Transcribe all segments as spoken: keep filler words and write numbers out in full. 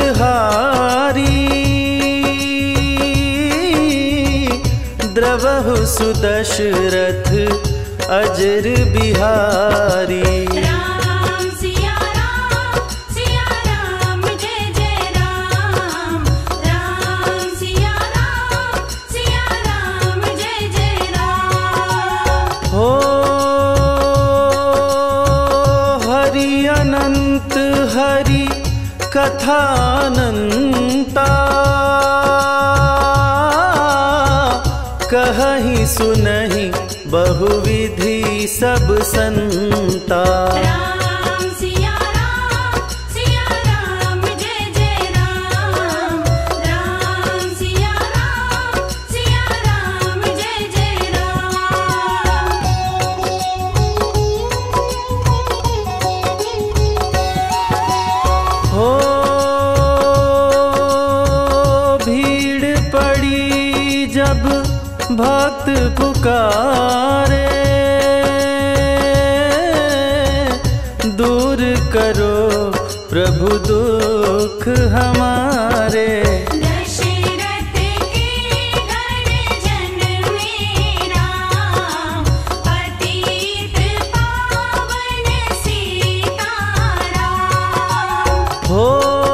हारी द्रवहु सुदशरथ अजर बिहारी। राम सिया राम सिया राम जय जय राम। राम सिया राम सिया राम जय जय राम। हो हरि अनंत हरि कथानंता कहहि सुनहि बहुविधि सब संता। राम सिया राम सिया राम जय जय राम। राम सिया राम सिया राम जय जय राम। हो भीड़ पड़ी जब भक्त पुकारे दूर करो प्रभु दुख हमारे। दशरथ के घर जन्मे राम पतित पावन सीताराम। हो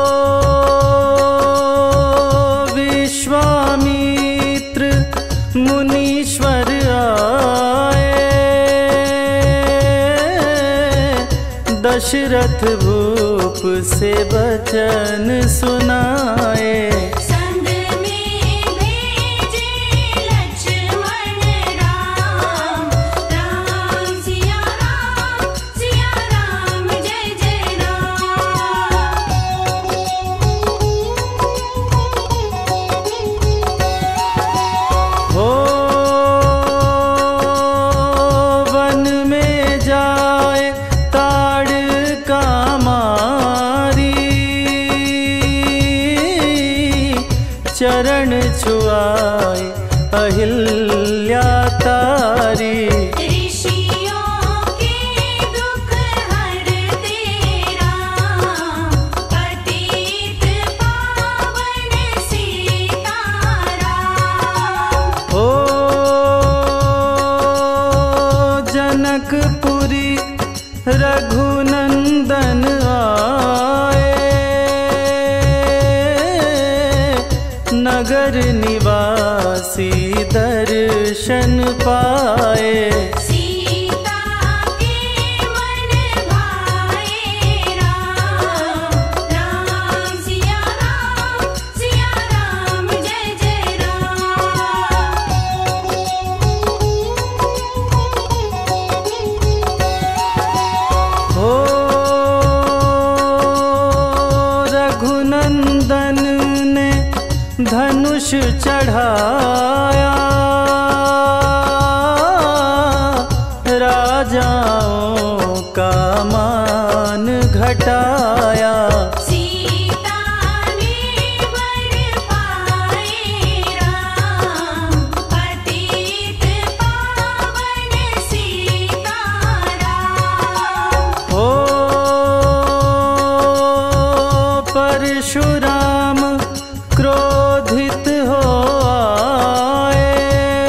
विश्वामित्र मुनीश्वर आए दशरथ भूप से वचन सुनाए। संग में भेजे लक्ष्मण राम। राम सिया राम सिया राम जय जय राम। हो वन में जाए ताड़ का मारी चरण छुआए अहिल्या तारी। ऋषियों के दुख हरते राम पतित पावन सीताराम। हो जनकपुरी रघुनंदन आए नगर निवासी दर्शन पाए। सीता के मन भाए राम। राम सिया राम सिया राम जय जय राम। हो रघुनंदन ने धनुष चढ़ाया राजाओं का मान घटाया। सीता ने वर पाए राम पतित पावन सीताराम। हो परशुराम क्रोधित हो आए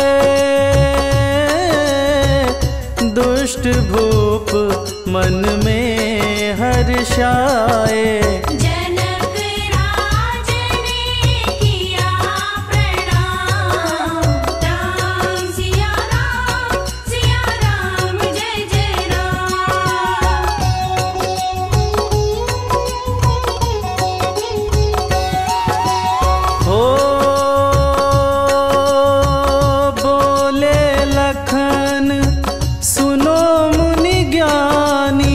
दुष्ट भूप मन में हर्षाए। जनक राज ने किया प्रणाम। राम सिया राम सिया राम जय जय राम। हो बोले लखन सुनो मुनि ज्ञानी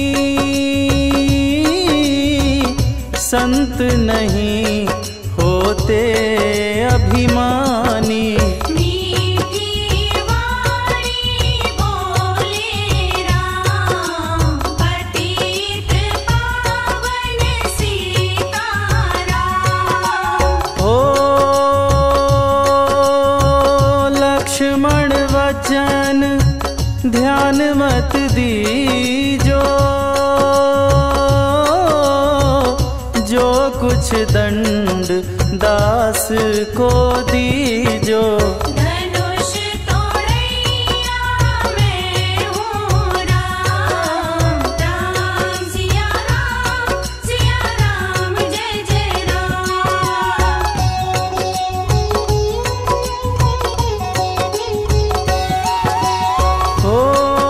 संत नहीं होते अभिमानी। मीठी वाणी बोले राम पतित पावन सीताराम। हो लक्ष्मण वचन ध्यान मत दीजो जो कुछ दंड दास को दीजो। धनुष तोड़ैया मैं हूँ राम, राम सिया राम, सिया राम जय जय राम। हो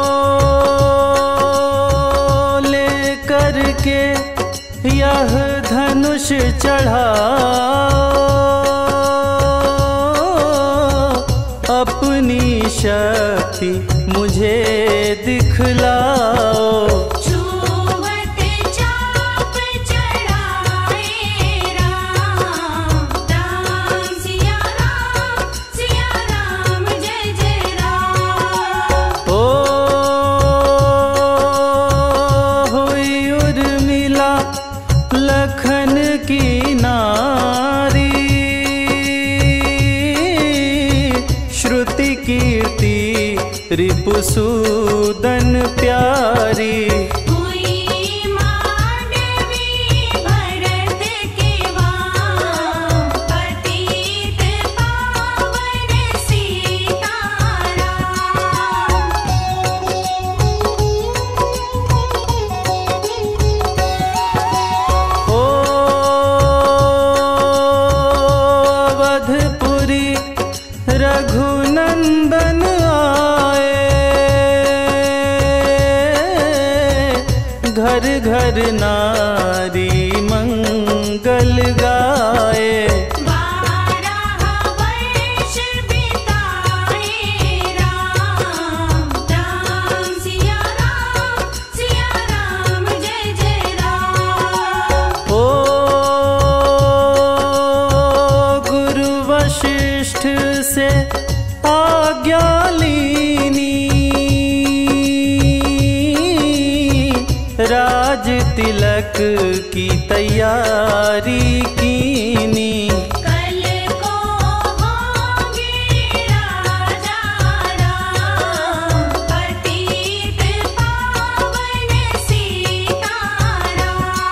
ले करके यह धनुष चढ़ाओ, अपनी शक्ति मुझे दिखलाओ। छुवत चाप चढ़ाए राम, राम सिया राम, सिया राम जय जय राम। ओ हुई उर्मिला लखन की नारी, श्रुति कीर्ति रिपुसूदन प्यारी। हुई मांडवी भरत के वाम, पतित पावन सीताराम। ओ अवधपुरी रघुनंदन आए, घर घर नारी मंगल गाए। बारह वर्ष बिताए राम, राम सिया राम, सिया राम जय जय राम। ओ गुरु वशिष्ठ से आज्ञा लीनी, राज तिलक की तैयारी कीनी। कल को होंगे राजा राम, पतित पावन सीताराम।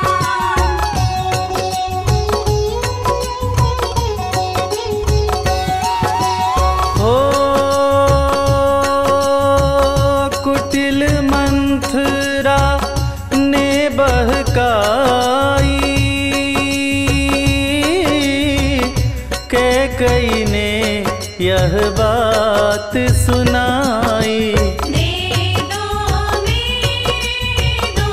हो कुटिल मंथरा ने बहकाई, कैकई ने यह बात सुनाई। दे दो मेरे दो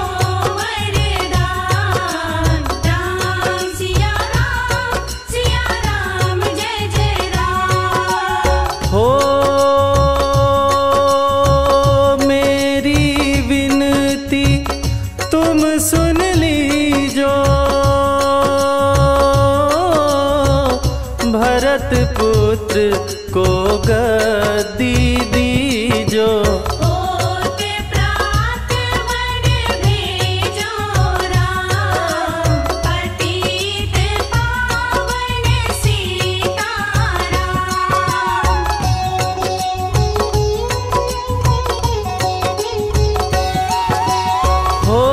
वरदान, राम सिया राम, सिया राम जय जय राम। हो मेरी विनती तुम सुन लीजो, भरत पुत्र को गद्दी दीजो। होत प्रात वन भेजो राम, पतित पावन सीताराम। हो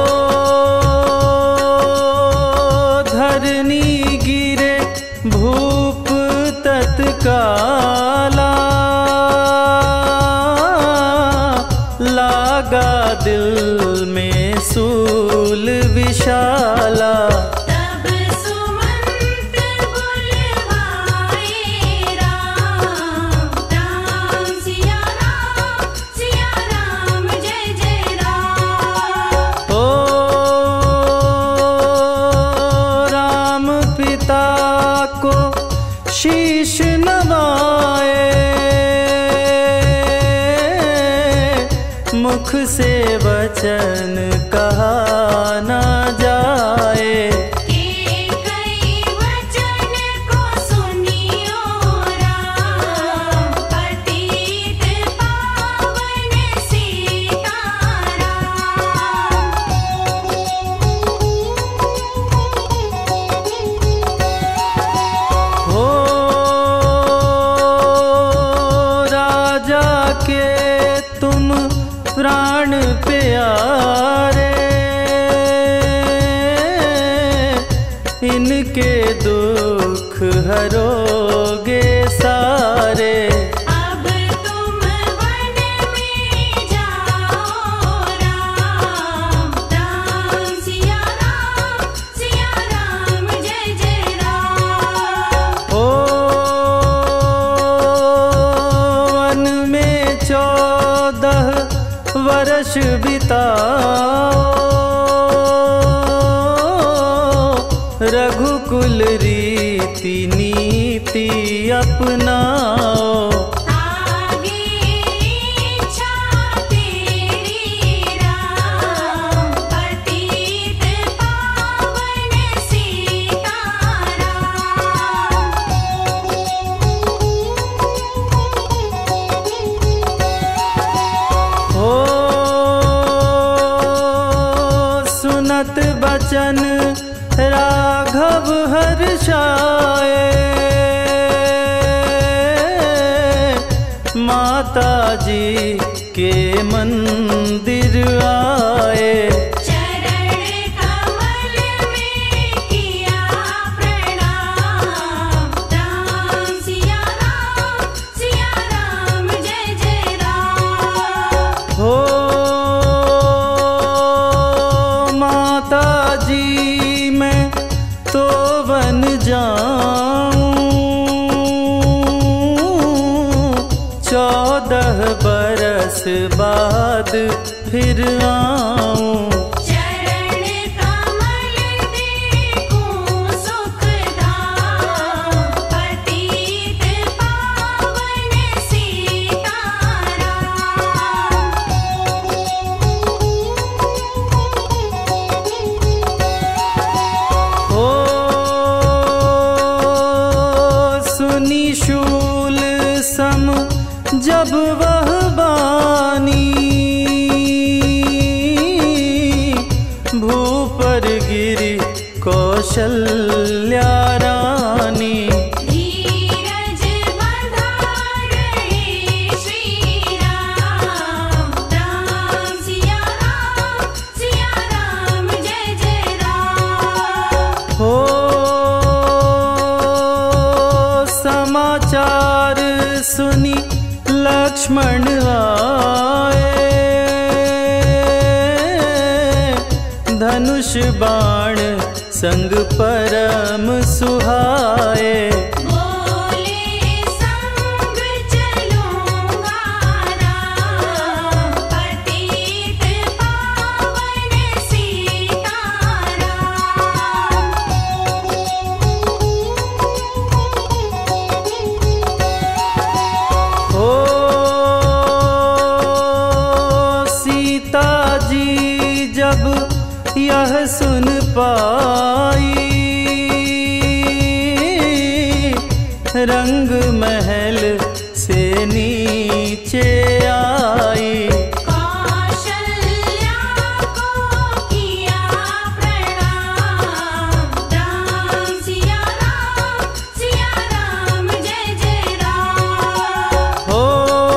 धरनी गिरे भूप तत्काला, लागा दिल में सूल विशाला। तब सुमंत बुलवाए राम, राम सिया राम, सिया राम जय जय राम। ओ राम पिता को शीश नवाए, मुख से वचन कहा न जाए। कई वचन को सुनियो राम, पतित पावन सीताराम। हो राजा के तुम प्राण प्यारे, इनके दुख हरोगे सारे। अब तुम वन में जाओ राम, राम सिया राम, सिया राम जय जय राम। ओ वन में चौदह वर्ष बिताओ, रघुकुल रीति नीति अपनाओ। आगे इच्छा तेरी राम, पतित पावन सीताराम। हो सुनत बचन राघव हर्षाए, माता जी के मंदिर आए। चरण कमल में किया प्रणाम, राम सिया राम, सिया राम जय जय राम। हो माता जी मैं तो बन जाऊं, चौदह बरस बाद फिर आऊं। चरण कमल देखूं सुखधाम, पतित पावन सीताराम। हो सुनी शूल सम जब वह बानी, भूपर गिरी कौशल्या रानी। धीरज बंधारे श्री राम, राम सिया राम, सिया राम जय जय राम। हो समाचार सुनी लक्ष्मण आए, धनुष बाण संग परम सुहाए। बोले संग चलूंगा राम, पतित पावन सीताराम। हो सीता जी जब यह सुन पाई, रंग महल से नीचे आई। कौशल्या को किया प्रणाम, राम सिया राम, सिया राम जय जय राम। हो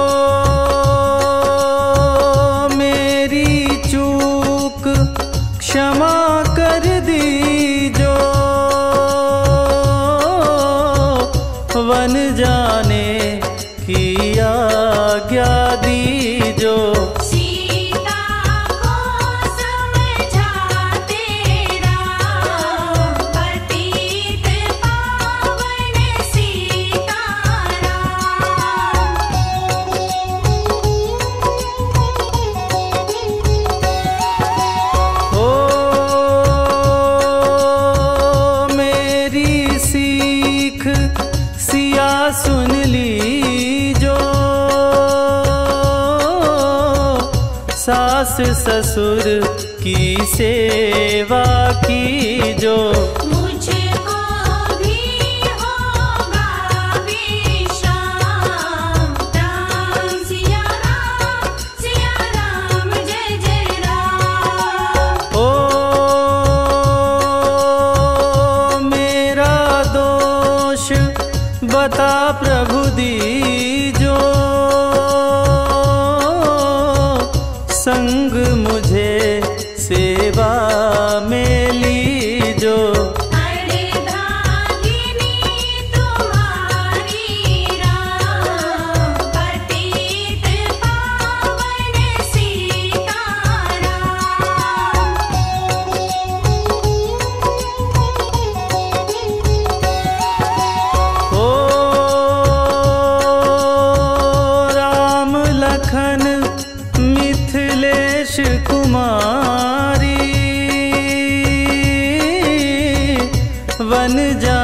मेरी चूक क्षमा कर दीजो, वन जाने की आज्ञा दीजो। सीता को समझाते राम, पतित पावन सीताराम। हो मेरी सीख सिया सुन लीजो, सास ससुर की सेवा कीजो। मुझको भी होगा विश्राम, राम सिया राम, सिया राम जय जय राम। ओ मेरा दोष बता प्रभु दीजो, संग मुझे सेवा में लीजो। अरे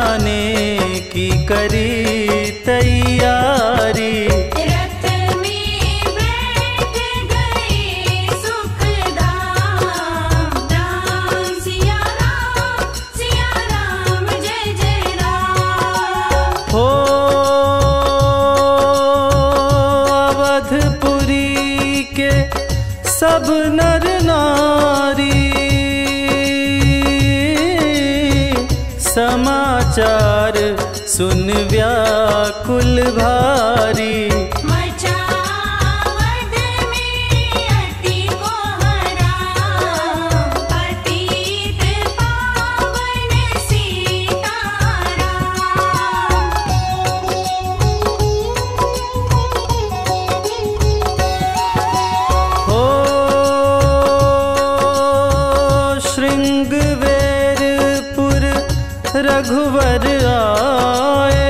जाने की करी तैयारी। रथ में बैठ गए सुखदाम, राम सिया राम सिया राम जय जय राम। हो अवधपुरी के सब नर नारी समाचार सुन व्याकुल भारी। मचावद में अति को हराम, पतित पावन सीताराम। हो श्रृंगवेरपुर रघुवर आए,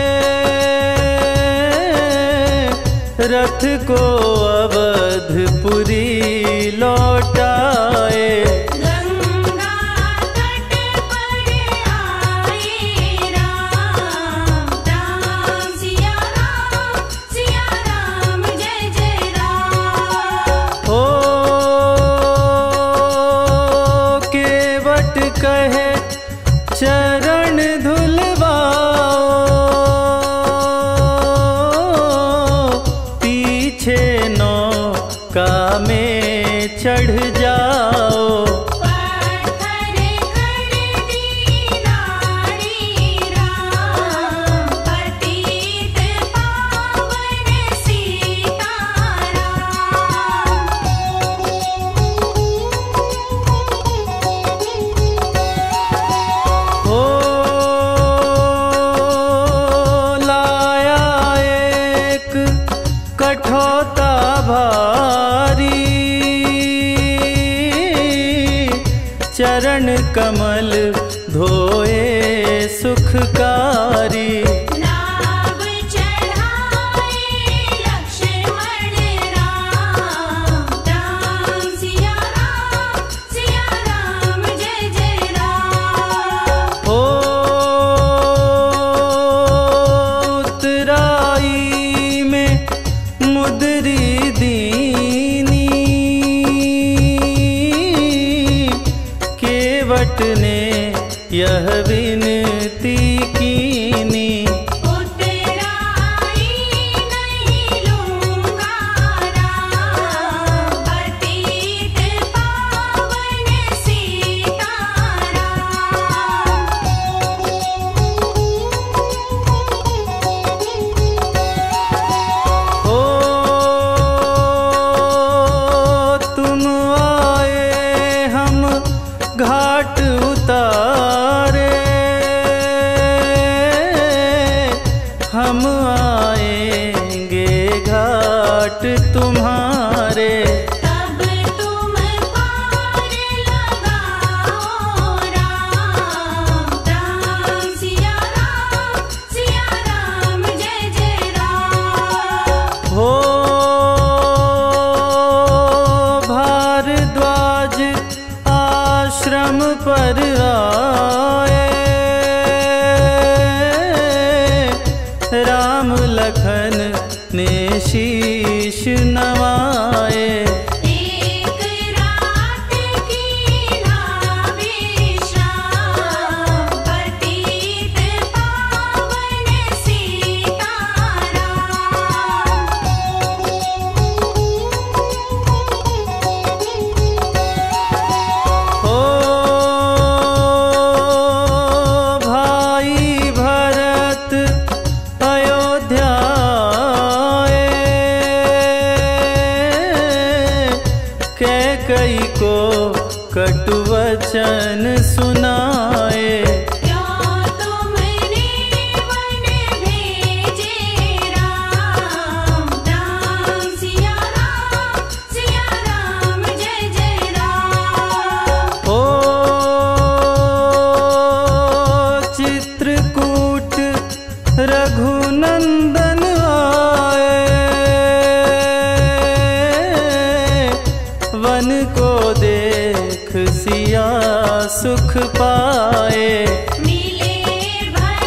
रथ को अवधपुरी लौटाए। गंगा तट पर आए राम, राम सिया राम सिया राम जय जय राम। हो केवट कहे चरण धुलवाओ, पीछे नौका में चढ़ जाओ। पत्थर कर दी नारी राम, पतित पावन सीताराम। हो लाया एक कठौता भारी, चरण कमल धोए सुखकारी। नाव चढ़ाए लक्ष्मण राम, राम सिया राम सिया राम जय जय राम। हो उत्तराई में मुदरी दीनी, केवट ने यह विनती कीनी। उतराई नहीं लूंगा राम, पतित पावन सीताराम। हो तुम आए हम घाट उतारे, हम आएंगे घाट तुम्हारे। तब तुम पार लगाओ राम, राम सिया राम सिया राम जय जय राम। हो भारद्वाज आश्रम पर आए, राम लखन ने शीश नवाए। एक रात की नाविश्राम, पतित पावन सीताराम। हो भाई भरत अयोध्या आए, कैकई को कटु वचन सुनाए। क्यों तुमने वन भेजे राम, राम सिया राम सिया राम जय जय राम। हो चित्रकूट रघुनंदन आए, वन को देख सिया सुख पाए। मिले भरत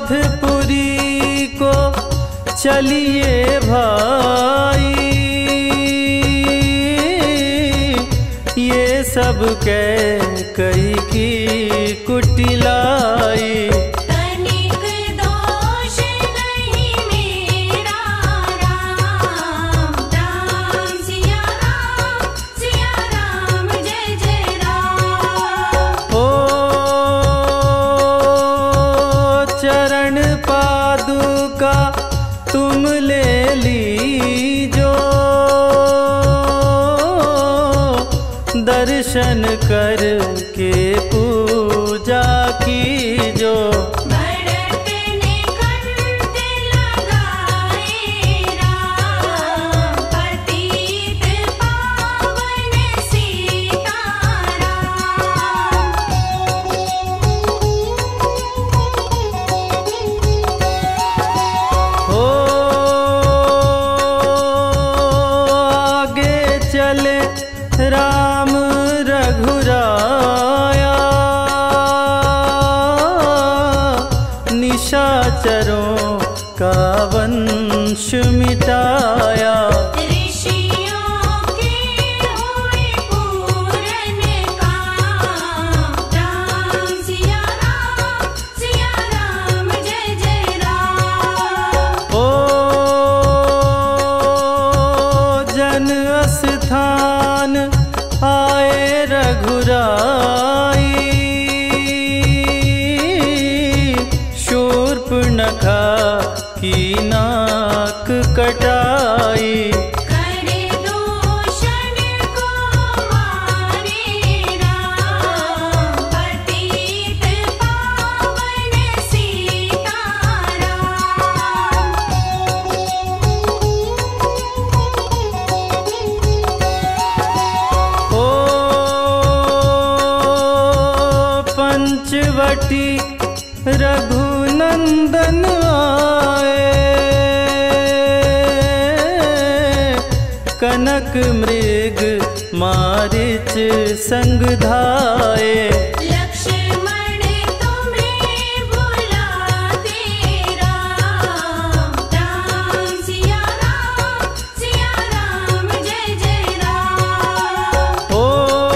अवधपुरी को चलिए भाई, ये सब कह कई की कुटिलाई। तनिक दोष नहीं मेरा राम, राम सिया राम, सिया राम जय जय राम। ओ चरण पादुका तुम ले लीजो, दर्शन करके पूजा कीजो। भरत ने कंठ लगाए राम, पतित पावन सीताराम। हो आगे चले राम रघुराया, निशाचरों का वंश मिटाया। ऋषियों के हुए पूरन काम, राम सिया राम, सिया राम जय जय राम। ओ जन स्थान आए रघुराई, शूर्पणखा की नाक कटाई। करे दूषण को मारे राम, पतित पावन सीताराम। ओ पंचवटी रघुनंदन आए, कनक मृग मारिच संग धाये। लक्ष्मण तुम्हें बुलाते राम, राम सिया राम, सिया राम जय जय राम। ओ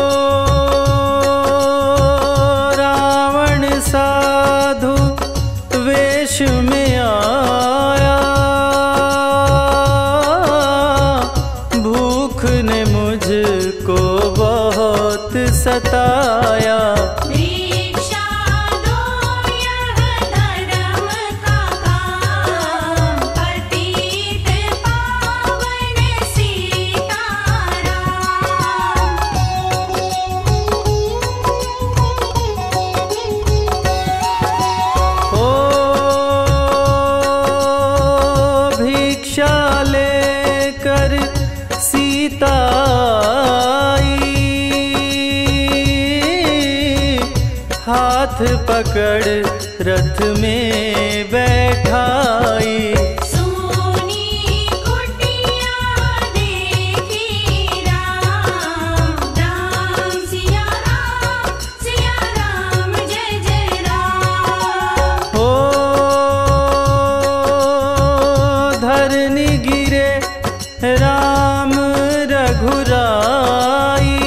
रावण साधु वेश में आया, भूख ने मुझको बहुत सताया। भिक्षा दो यह धर्म का काम, पतित पावन सीताराम। ओ भिक्षा लेकर सीता आई, हाथ पकड़ रथ में बैठाई। सोनी कुटिया देखी राम, राम सिया राम, सिया राम जय जय राम। ओ धरनी गिरे राम रघुराई,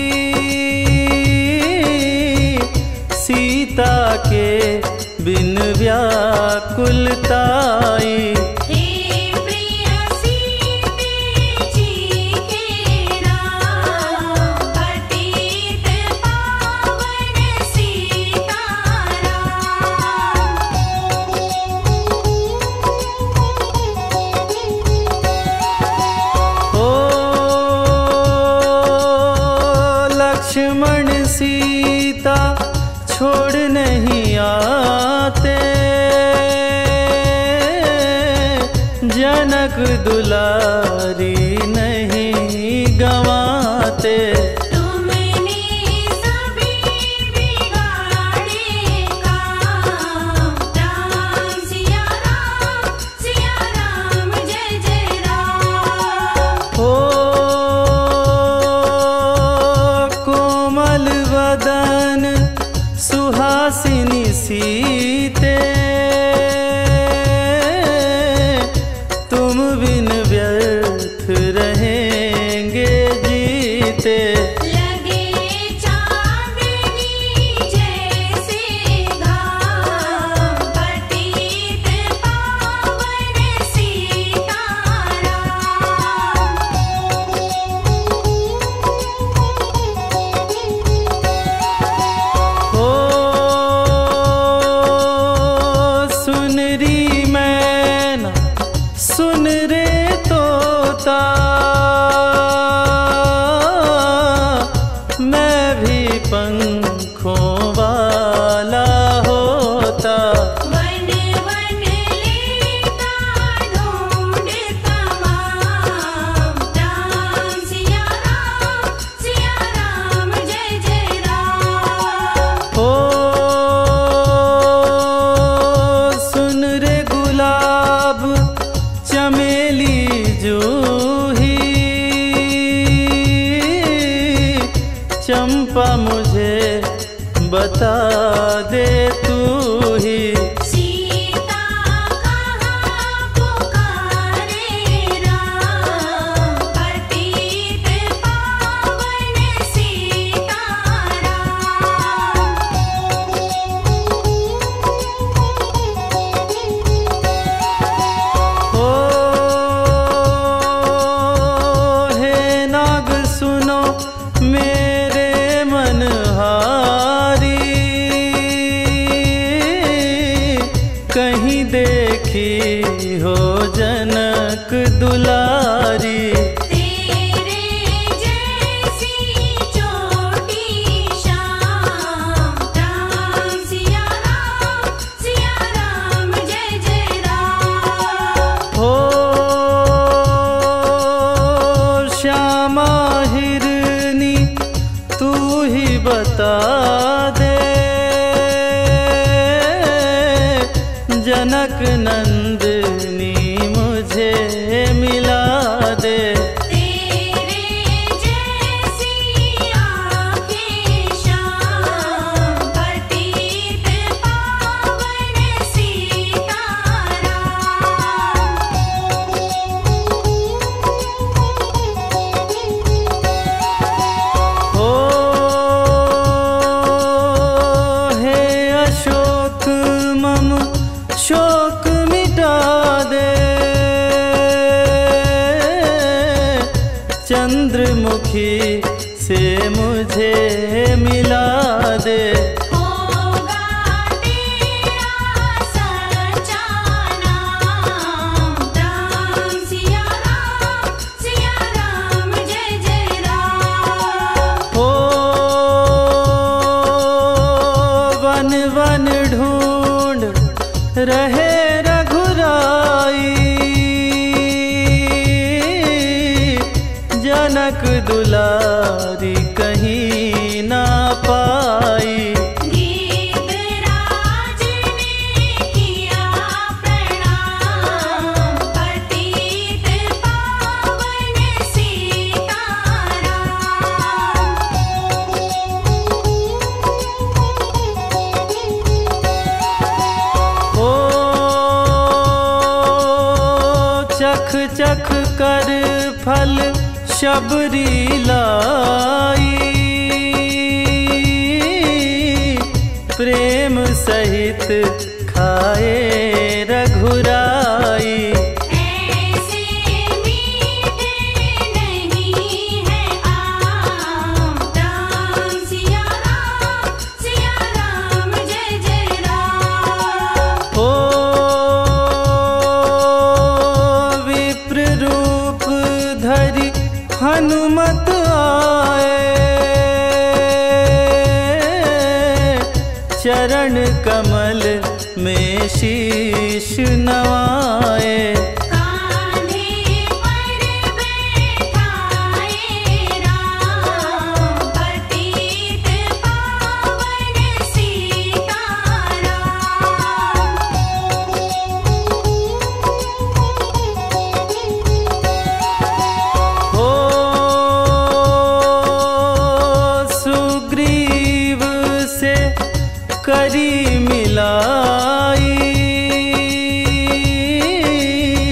सीता के बिन व्याकुलताई। हे प्रिय सीते जी के राम, पतित पावन सीताराम। ओ लक्ष्मण सीता छोड़ नहीं आते, जनक दुलारी नहीं गंवाते। तुमने सभी बिगाड़े काम, राम सिया राम, सिया राम जय जय राम। ओ कोमल वदन सुहासिनी सीते, पंखों वाला होता। वन वन लेता ढूंढ तमाम, राम सिया राम सिया राम जय जय राम। ओ सुन रे गुलाब चमेली जूही, चंपा मुझे बता दे तू ही। सीता कहाँ पुकारे राम, पतित पावन सीताराम। ओ हे नाग सुनो मेरे मनहारी, कहीं देखी हो जनक दुलारी। तेरे जैसी चोटी शाम, राम सिया राम सिया राम जय जय राम। हो श्यामा हिरनी तू ही बता दे, जनक नंदनी मुझे मिला दे। तेरे जैसी आँखें शाम, पतित पावन सीताराम। ओ हे अशोक मम शोक मिटा दे, चंद्रमुखी से मुझे मिला दे। होगा तेरा सच्चा नाम, राम सिया राम सिया राम जय जय राम। ओ वन वन ढूंढ रहे रघुराई, जनक दुलारी कहीं ना पाई। गीतराज ने किया प्रणाम, पतित पावन सीताराम। ओ चख चख कर फल शबरी लाई, प्रेम सहित खाए रघुराई। ऐसे मीठे नहीं है आम, राम सिया राम सिया राम जय जय राम। ओ विप्र रूप धरि हनुमत आए, चरण कमल में शीश नवाए। कांधे पर बैठाए राम, पतित पावन सीताराम। ओ सुग्रीव से करी मिलाई,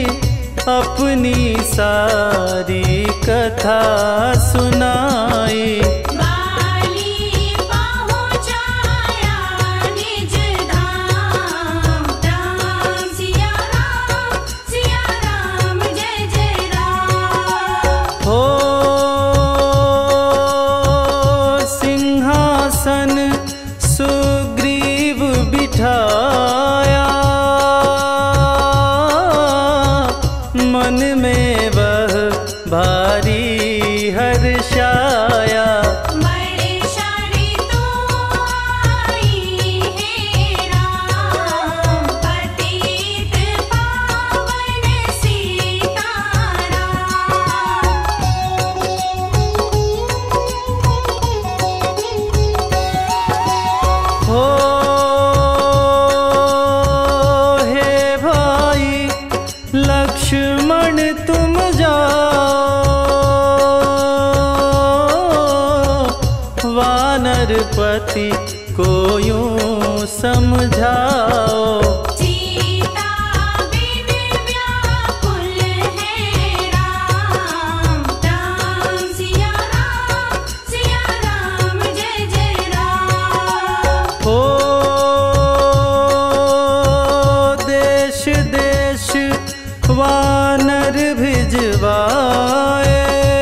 वानरपति को यूं समझाओ। सीता बिन व्याकुल है राम, राम सिया राम, सिया राम जय जय राम। हो देश देश वानर भिजवाए,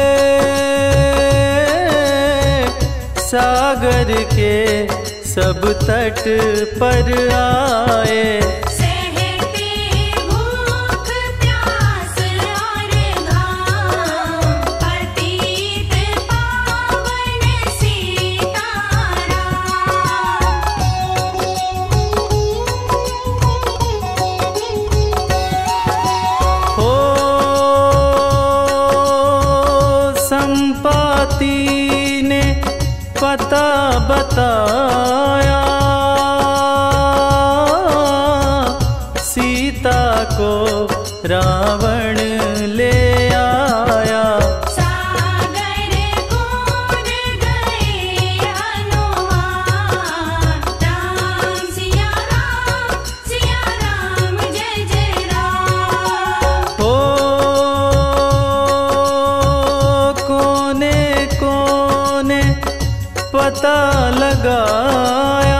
सागर के सब तट पर आए। सहते भूख प्यास और घाम, पतित पावन सीताराम। हो संपाति ने पता बताया, सीता को रावण ले आया। सागर कूद गए हनुमान, राम सिया राम, सिया राम जय जय राम। हो कोने कोने पता लगाया,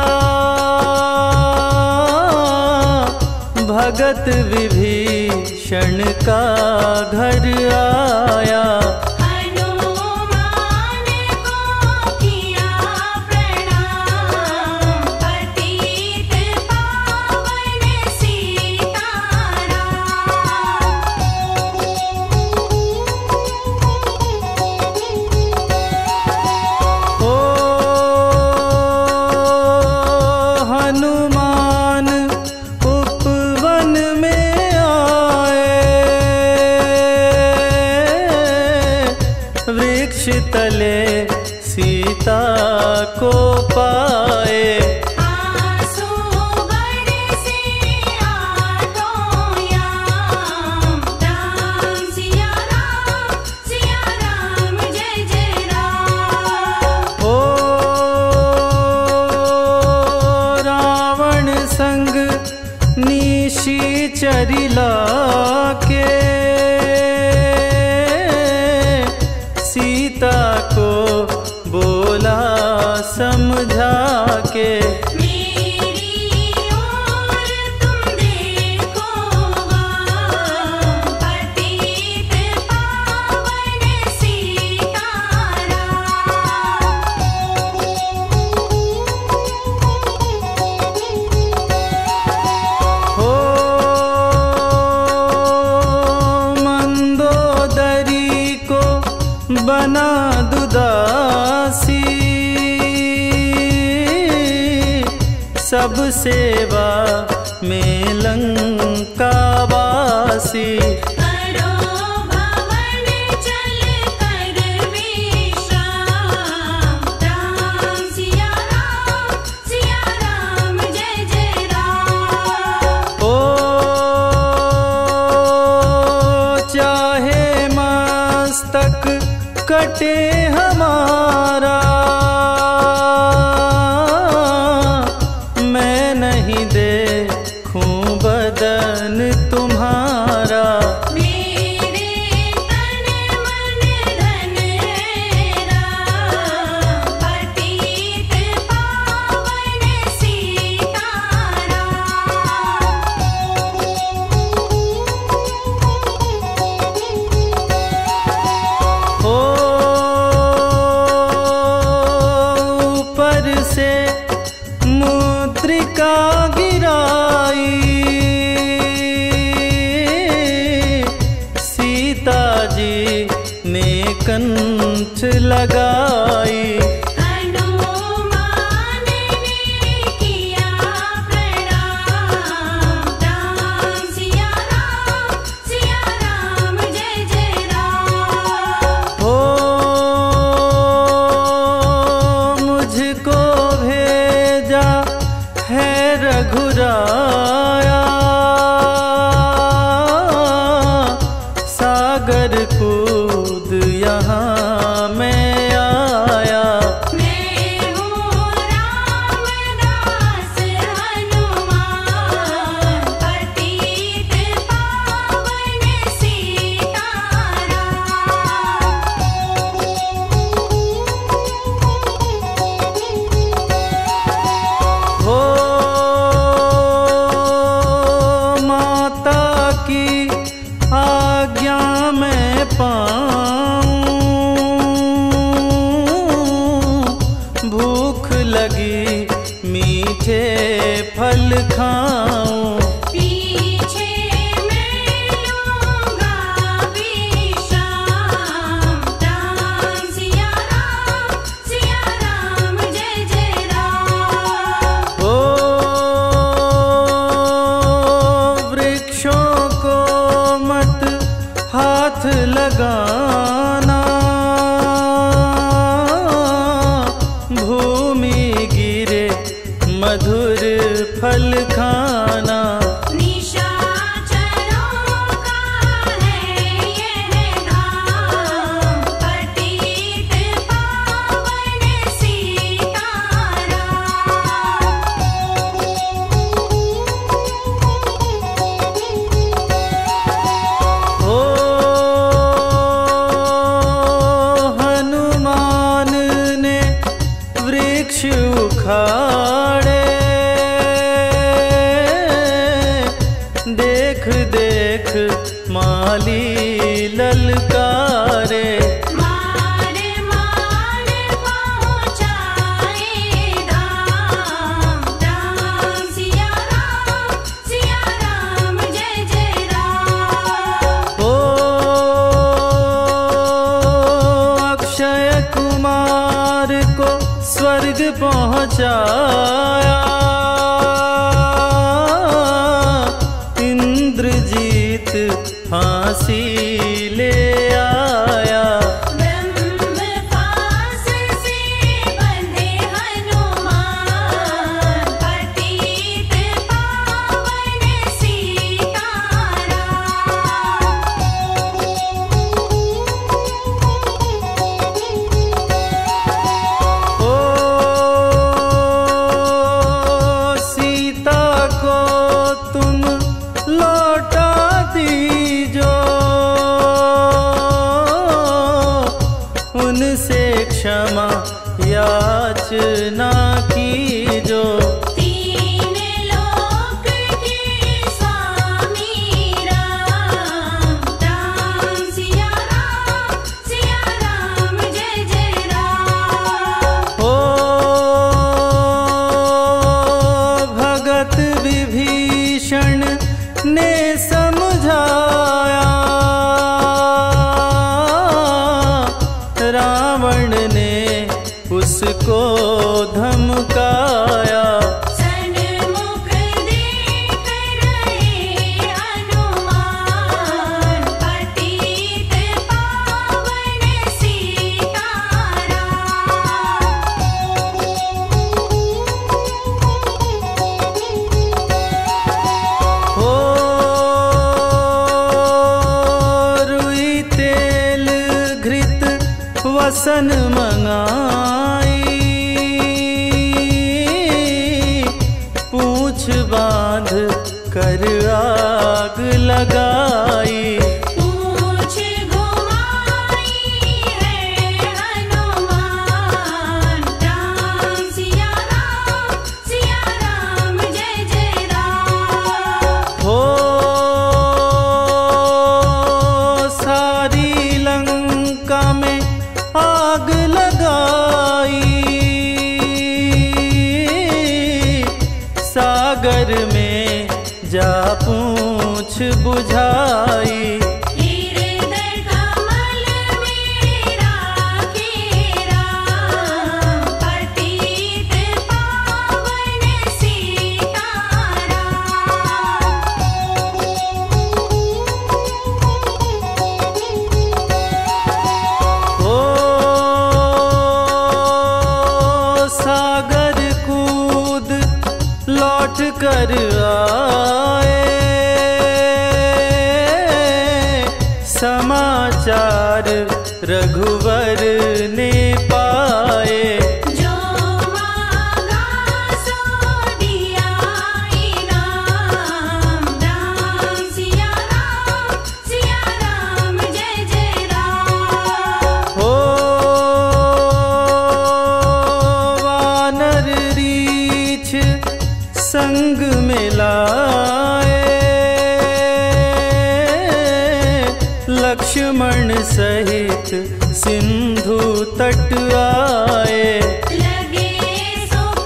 भगत विभीषण का घर आया। हनुमान को किया प्रणाम, पतित पावन सीताराम। हो हनुमान उपवन में आए, वृक्ष तले सीता को पाए। आंसू बरसे आँखों याम, राम सिया राम, सिया राम जय जय राम। हो रावण संग निशिचरिला के, सीता को बोला समझा के। मेरी ओर तुम देखो गाम, पतित पावन सीताराम। हो मंदोदरी को बना दुदासी, सब सेवा में लंका वासी। करो भवन चल कर विश्राम, राम सिया राम, सिया राम जय जय राम। ओ चाहे मस्तक कटे हमारा, मैं नहीं देखूं बदन तुम्हारा। मेरे तन मन धन है राम, पतित पावन सीताराम। हो ऊपर से मुद्रिका गिराई, सीता जी ने कंठ लगाई। हनुमान ने किया प्रणाम, राम सिया राम, सिया राम जय जय राम। हो मुझको भेजा है रघुराया, सागर कूद यहाँ मैं आया। मैं हूँ लगी मीठे फल खाऊं। पीछे मैं लूँगा विश्राम। राम सिया राम सिया राम जय जय राम। ओ वृक्षों को मत हाथ लगाना, भूमि गिरे मधुर फल खाना। निशाचरों का है यह धाम, पतित पावन सीताराम। ओ हनुमान ने वृक्ष उखाड़े, देख देख माली ललकारे। मार मार पहुँचाए धाम। राम सिया राम सिया राम जय जय राम। ओ अक्षय कुमार को स्वर्ग पहुँचाया, इंद्रजीत फांसी ले आया। ब्रह्म पास से बंधे हनुमान, पतित पावन सीताराम। ओ सीता को तुम लौटा दीजो, उनसे क्षमा याचना कीजो। तीन लोक के स्वामी राम। राम सिया राम सिया राम जय जय राम। ओ भगत विभीषण ने समझाया, रावण ने उसको धमकाया। सन्मुख देख रहे हनुमान, पतित पावन सीताराम। ओ रुई तेल घृत वसन मंगाई, पूछ बांध कर आग लगाई। पूछ घुमाई है हनुमान। राम सिया राम सिया राम जय जय राम। हो सारी लंका में आग लगाई, सागर में जा पूछ बुझाई। हृदय कमल में राखे राम, पतित पावन सीताराम। ओ सागर कूद लौट कर आए, समाचार रघुवर ने पाए। जो मांगा सो दिया इनाम। राम सिया राम सिया राम जय जय राम। हो वानर रीछ संग मिलाए, लक्ष्मण सहित सिंधु तट आए। लगे सो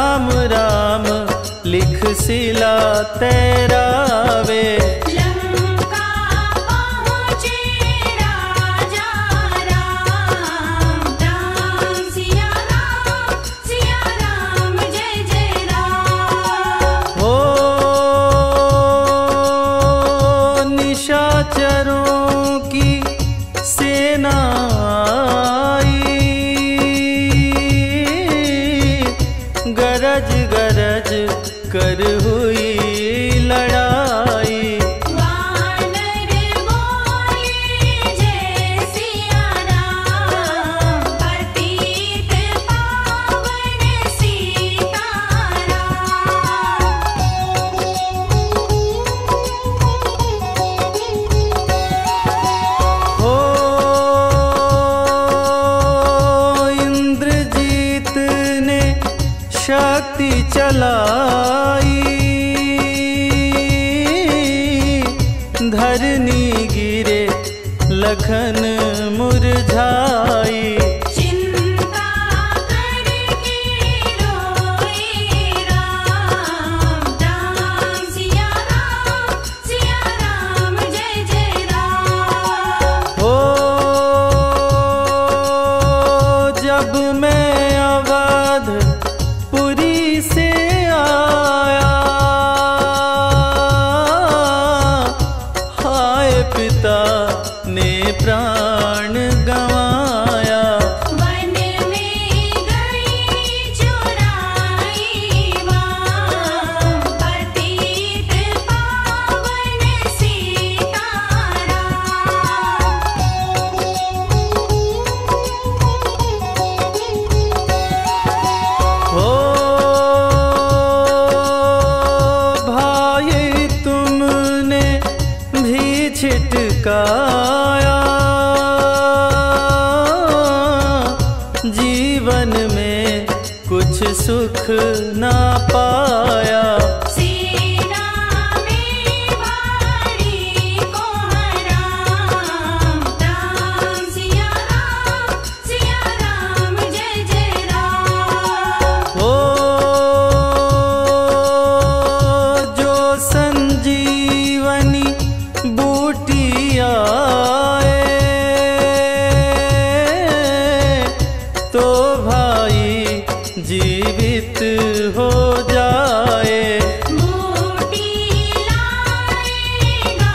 राम राम लिख सिला तैरावे। लंका पहुँचे राजा राम, राम सिया राम, सिया राम जय जय राम। हो निशाचरों की सेना आई, गरज गरज कर हुई लड़ाई। वानर बोले जय सिया राम, पतित पावन सीताराम। हो इंद्रजीत ने शक्ति चलाई, धरनी गिरे लखन मुरझाई। चिंता करके रोए राम, राम सिया राम, सिया राम जय जय राम। हो जब मैं अवधपुरी से आया, हाय पिता ने प्राण गंवाया। वन में गई चुराई वाम, पतित पावन सीताराम। हो भाई तुमने भी छिटकाया, जीवन में कुछ सुख ना पाया। सेना में भारी को हराम, राम सिया राम, सिया राम जय जय राम। हो जो संजीवनी बूटी आए, तो भाई जीवित हो जाए। बूटी लाएगा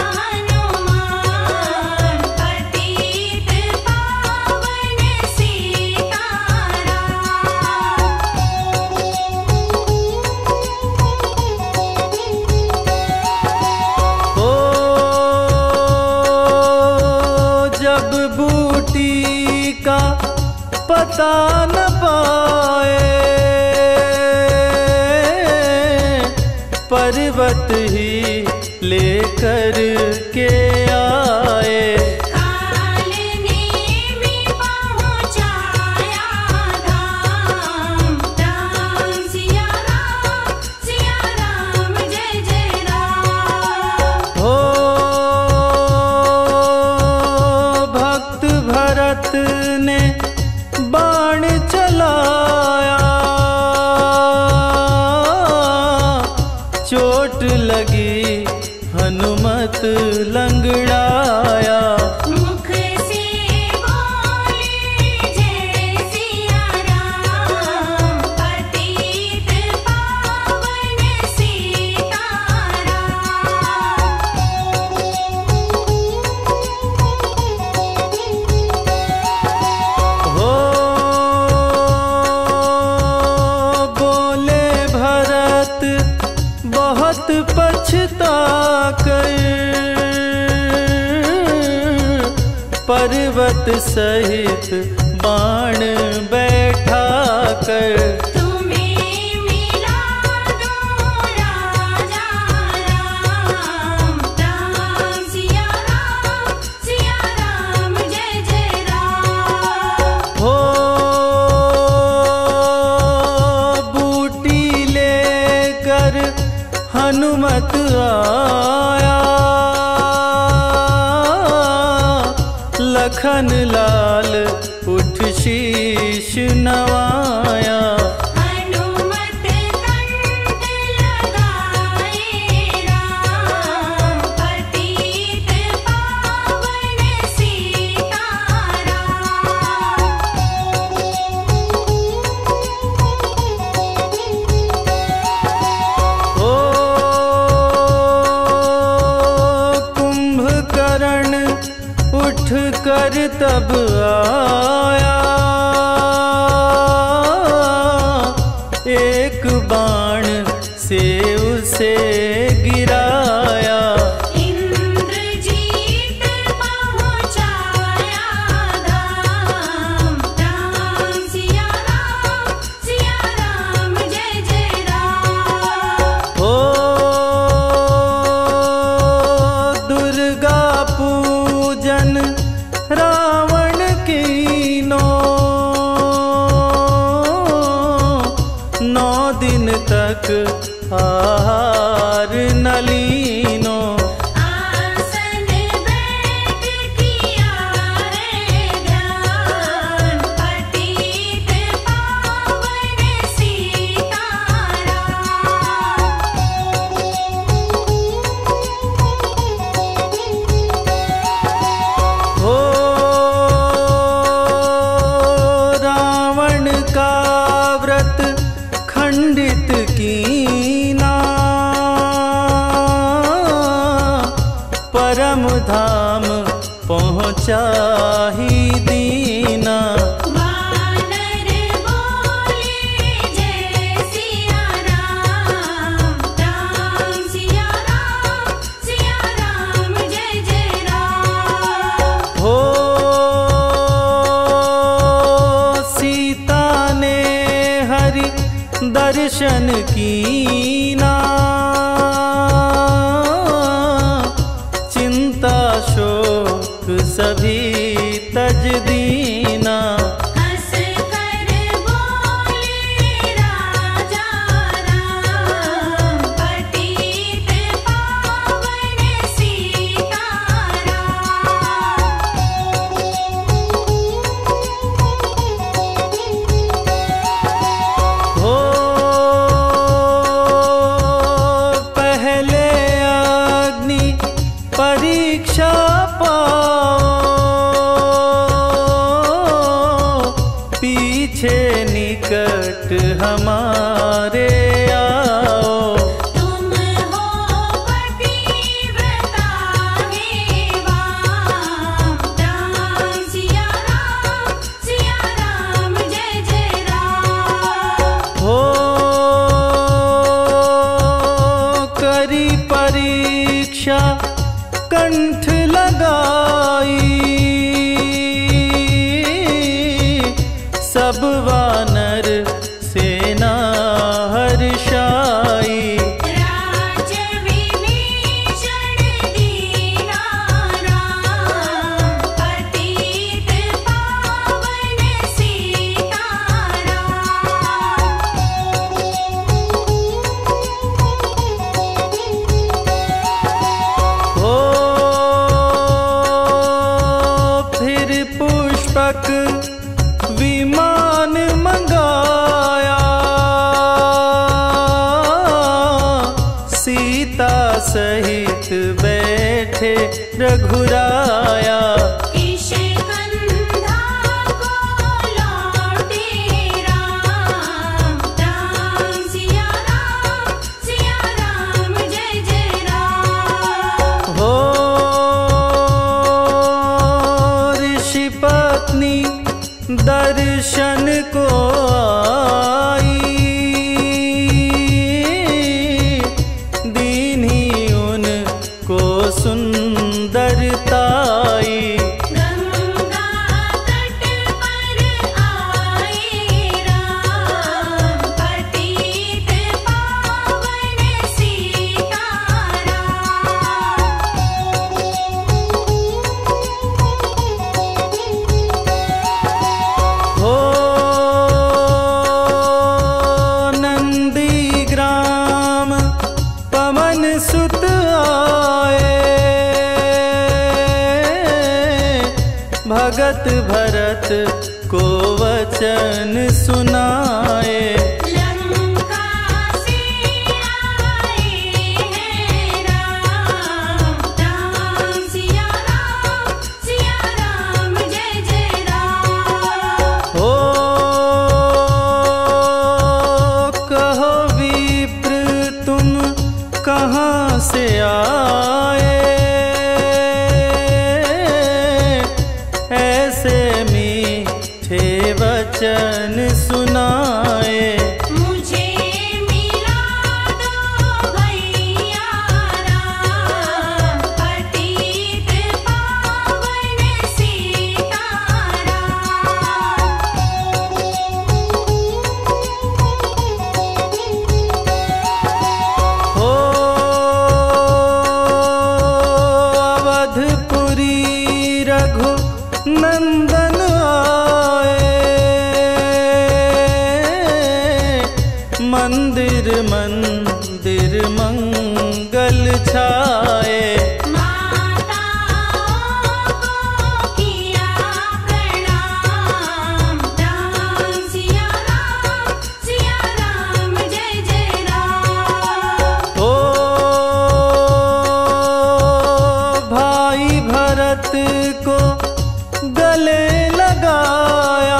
हनुमान, पतित पावन सीताराम। हो जब बूटी का पता न पाए, पर्वत ही लेकर के आए। काल ने पहुँचाया धाम, राम सिया राम, सिया राम जय जय राम। हो भक्त भरत ने बाण चलाया, चोट लगी हनुमत लंगड़ाया। मुख से बोले जय सिया राम, पतित पावन सीताराम। हो बोले भरत बहुत पछता कर, पर्वत सहित बाण बैठा कर। तुम्हें मिला दो राजा राम, राम सिया राम, सिया राम जय जय राम। हो बूटी लेकर हनुमत आया, लखन लाल उठ शीश नवाया। हनुमत कर तब आया, एक बाण से उसे गिराया। इंद्रजीत पहुँचाया धाम, राम सिया राम, सिया राम जय जय राम। ओ दुर्गा पूजन रावण कीनो, नौ दिन तक आहार न लीनो। आसन बैठ किया रे ध्यान, पतित पावन सीताराम। हो रावण का व्रत खंडित कीना, परम धाम पहुँचा ही दीना। वानर बोले जय सिया राम, राम सिया राम, सिया राम जय जय राम। हो सीता ने हरि दर्शन कीना, चिंता शोक सभी तज दीना। हंस कर बोले राजा राम, पतित पावन सीताराम। हो पहले अग्नि परीक्षा पाओ, पीछे निकट हमारे आओ। तुम हो पतिव्रता हे वाम, राम सिया राम, सिया राम जय जय राम। हो करी परीक्षा कंठ लगाई, सब वानर सेना हर्षाई। राज विभीषण दीना राम, पतित पावन सीताराम। हो फिर पुष्पक विमान मंगाया, सीता सहित बैठे रघुराया। किष्किंधा को लौटे राम, राम सिया राम, सिया राम जय जय राम। हो ऋषि पत्नी दर्शन को आई, दीन्ही उनको सुंदरताई। गंगा तट पर आए राम, पतित पावन सीताराम। हो नंदीग्राम पवन सुत आए, भगत भरत को वचन सुनाए। लंका से आए हैं राम, राम सिया राम, सिया राम जय जय राम। हो कहो विप्र तुम कहाँ से आए, मंदिर मंदिर मंगल छाए। माताओं को किया प्रणाम, राम सिया राम सिया राम जय जय राम। ओ भाई भरत को गले लगाया,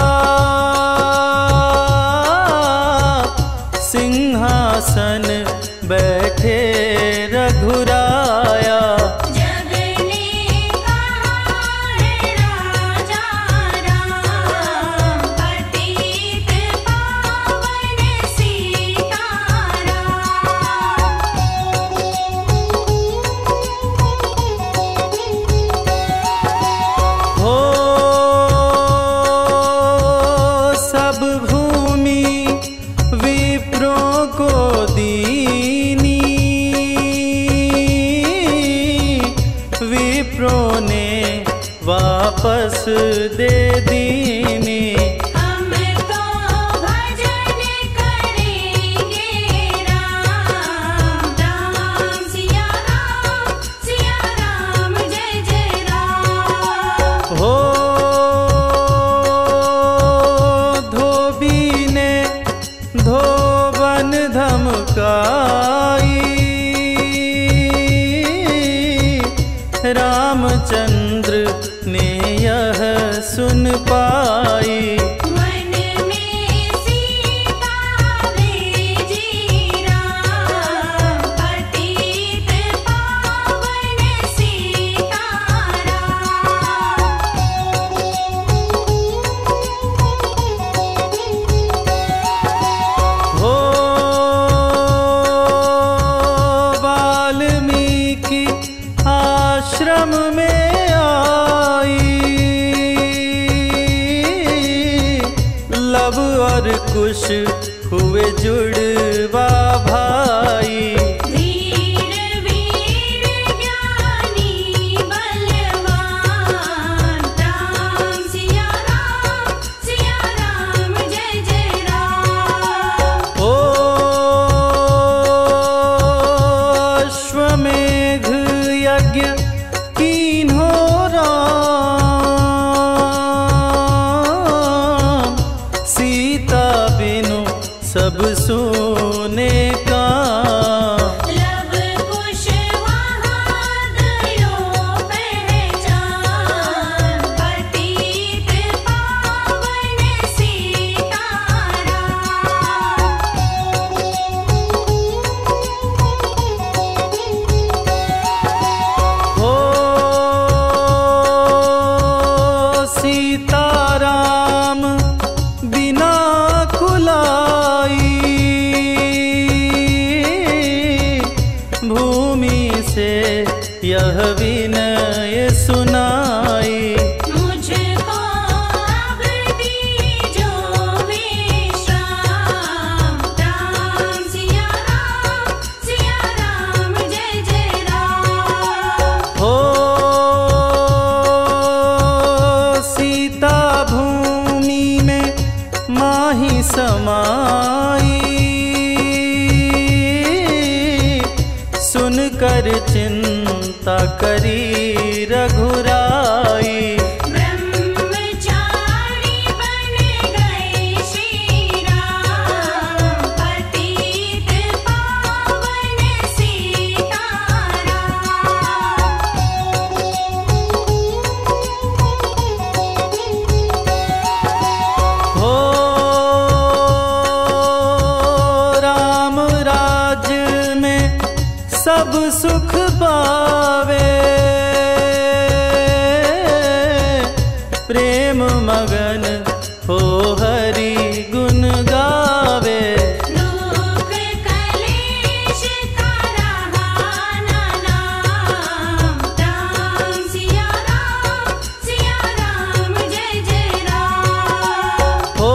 सिंहासन बैठे रघुराया। जग ने कहा है राजा राम, पतित पावन सीताराम। हो सब भूमि विप्रों को दीनी, विप्रों ने वापस दे दीनी। हम तो भजन करेंगे राम, राम सिया राम सिया राम जय जय राम। हो धोबी ने धोबन धमकाई, रामचंद्र ने यह सुन पाई। मन में सीता भेजी राम, पतित पावन सीताराम। हो वाल्मीकि आश्रम में आई, लव और कुश हुए जुड़वा भाई। वीर वीर ज्ञानी बलवान, राम सिया राम सिया राम जय जय राम। ओ अश्वमेघ यज्ञ कीन्हो राम, सीता बिनु सब सोने का। लब कुश वहाँ गयो पहचान, पतित पावन सीताराम। हो सीताराम बिना कुलाई, भूमि से यह विनय सुनाई। मुझको अब दीजो विश्राम, राम सिया राम सिया राम जय जय राम। हो सीता भूमि में माही समाई, सुनकर चिंता करी रघुराई। ब्रह्मचारी बन गए श्री राम, पतित पावन सीताराम। हो राम राज में सब सुख पावे, प्रेम मगन हो हरि गुण गावे। दुख कलेश का रहा न नाम, राम सिया राम सिया राम जय जय राम। हो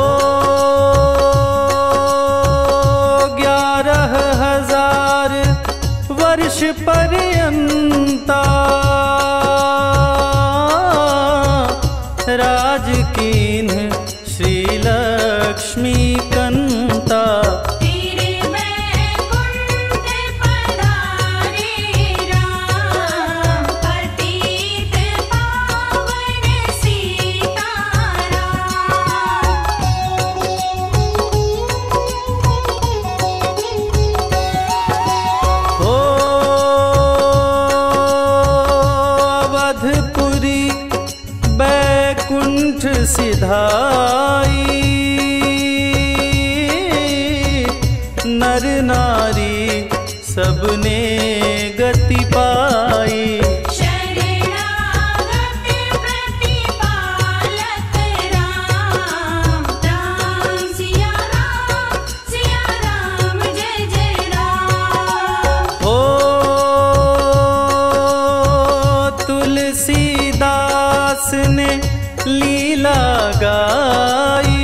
ग्यारह हजार वर्ष पर्यंता, राज कीन्ह श्री लक्ष्मी कंता। तेरे सिधाई, नर नारी सबने गति पाई। शरणागत प्रतिपालक राम, राम सिया राम, सिया राम जय जय राम। ओ तुलसीदास ने लीला गाई,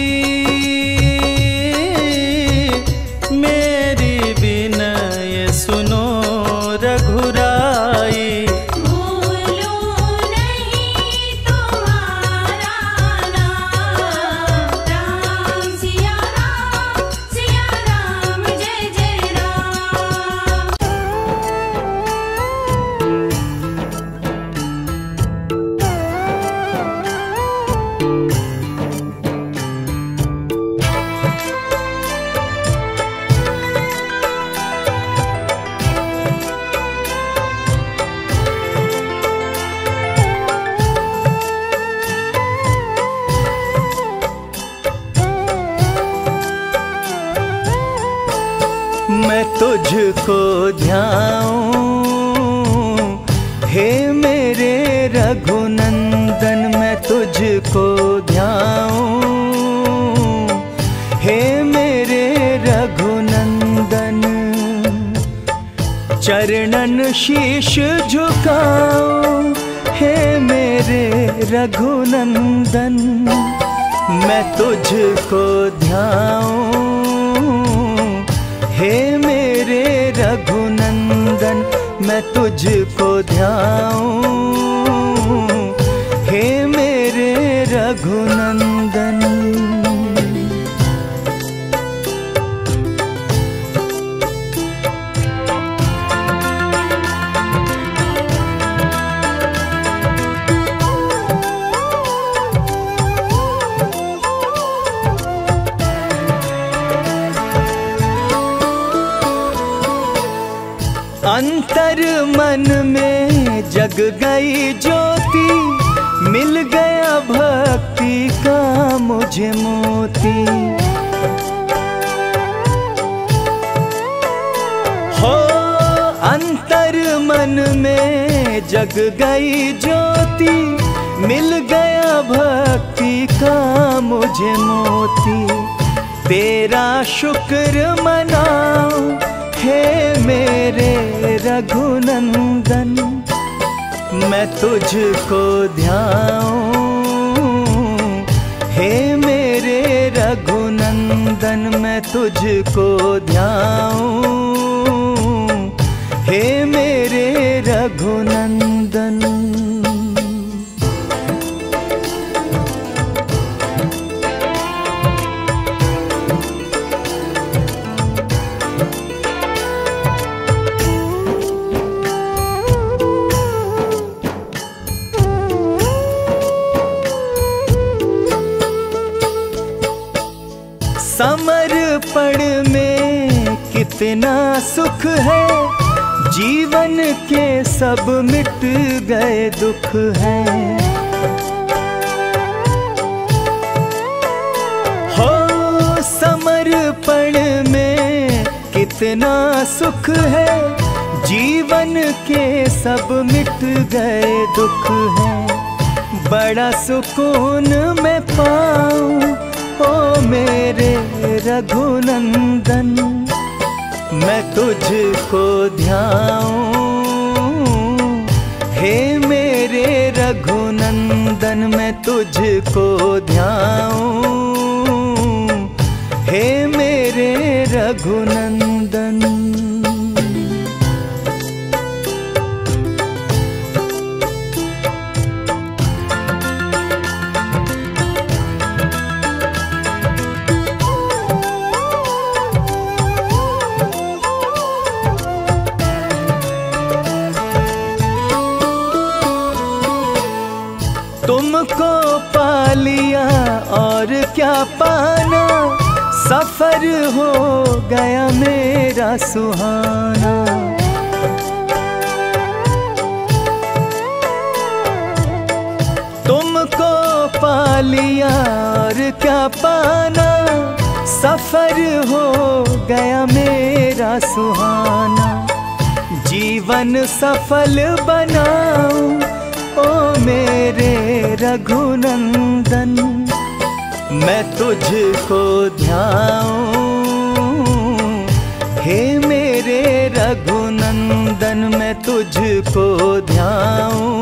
मेरी विनय सुनो रघुराई। भूलूं नहीं तुम्हारा नाम, राम सिया राम, सिया राम जय जय राम। मैं तुझको ध्याऊं हे मेरे रघुनंदन, मैं तुझको ध्याऊं हे मेरे रघुनंदन। चरणन शीश झुकाऊं हे मेरे रघुनंदन, मैं तुझको ध्याऊं हे मेरे रघुनंदन, मैं तुझको ध्याऊं हे मेरे रघुनंदन। अंतर मन में जग गई ज्योति, मिल गया भक्ति का मुझे मोती। हो अंतर मन में जग गई ज्योति, मिल गया भक्ति का मुझे मोती। तेरा शुक्र मनाऊं हे मेरे रघुनंदन, मैं तुझको ध्याऊं हे मेरे रघुनंदन, मैं तुझको ध्याऊं हे मेरे रघुनंदन। समर्पण में कितना सुख है, जीवन के सब मिट गए दुख हैं। हो समर्पण में कितना सुख है, जीवन के सब मिट गए दुख हैं। बड़ा सुकून मैं पाऊं ओ मेरे रघुनंदन, मैं तुझको ध्याऊं हे मेरे रघुनंदन, मैं तुझको ध्याऊं हे मेरे रघुनंदन। तुमको पा लिया और क्या पाना, सफर हो गया मेरा सुहाना। तुमको पा लिया और क्या पाना, सफर हो गया मेरा सुहाना। जीवन सफल बनाऊं ओ मेरे रघुनंदन, मैं तुझको ध्याऊं। हे मेरे रघुनंदन, मैं तुझको ध्याऊं।